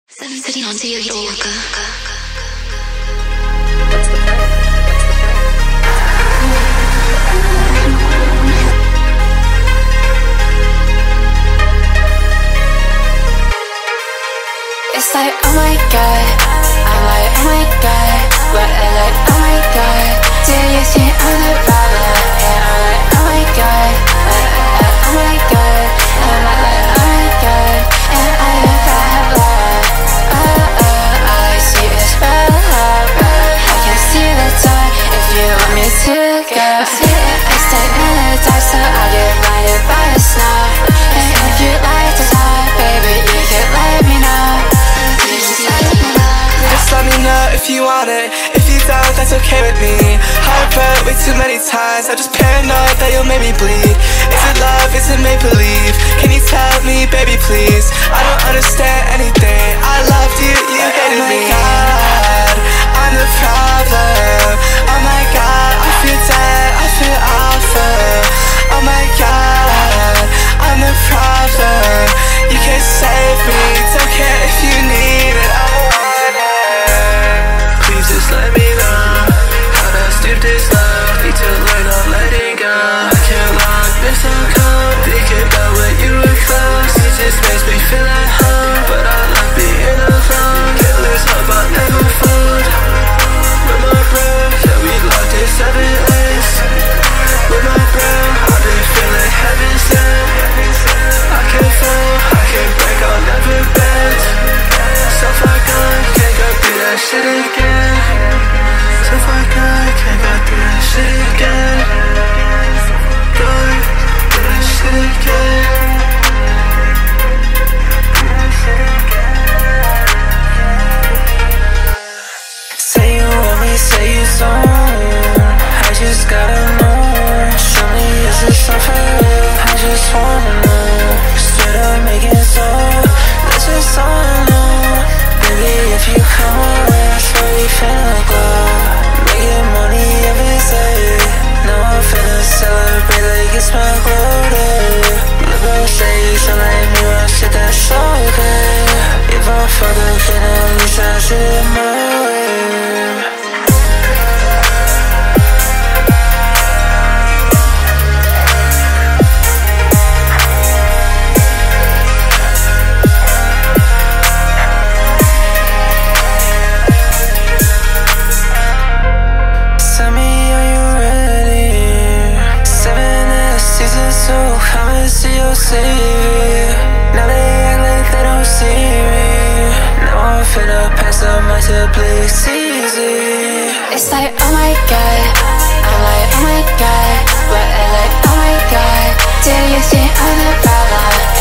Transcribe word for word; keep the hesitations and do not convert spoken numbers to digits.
I'm sitting onto your yoga. It's like, oh my god, I'm like, oh my god, but I'm like, oh my god, do you see I'm the problem? And I'm like, oh my god, uh, uh, uh, oh my god, and I'm like, oh my god, and I have that love. Uh, uh, I see it's bad love. I can see the time if you want me to go. I stay in the dark so I get blinded by the snow. And if you like to talk, baby, you can let me know. Just let me know if you want it. If you don't, that's okay with me. Hyper way too many times. I'm just paranoid that you'll make me bleed. Is it love? Is it make-believe? Can you tell me, baby, please? I don't understand anything. I loved you, you hated me. Oh my god, I'm the problem. Oh my god, I feel dead, I feel awful. Oh my god, I'm the problem. You can't save me, don't care if you need it. I want it. Please just let me know how to steer this love. Need to learn on letting go. I can't lie, been so cold. Thinking about when you were close. It just makes me feel at home, but I love being alone. Can't lose hope, I'll never fold. With my bro, yeah, we locked in seven A's. With my bro, I've been feeling heaven sent. I can't fall, I can't break, I'll never bend. So far gone, can't go through that shit again. So far gone, can't go through that shit again. Go through that shit again. Say you want me, say you don't. I just gotta know. Show me is this stuff for real? I just wanna know. Straight up making soul. That's just all I know. Baby, if you come around, I swear we finna glow. Making money every day. Now I'm finna celebrate like it's my glory. Liberal shades, I like me when shit that's so good. If I fuck up, then at least I should it my way. Now they act like they don't see me. Now I'm finna pass up my tablet, it's easy. It's like, oh my god, I'm like, oh my god, but I'm like, oh my god, do you see I'm the problem?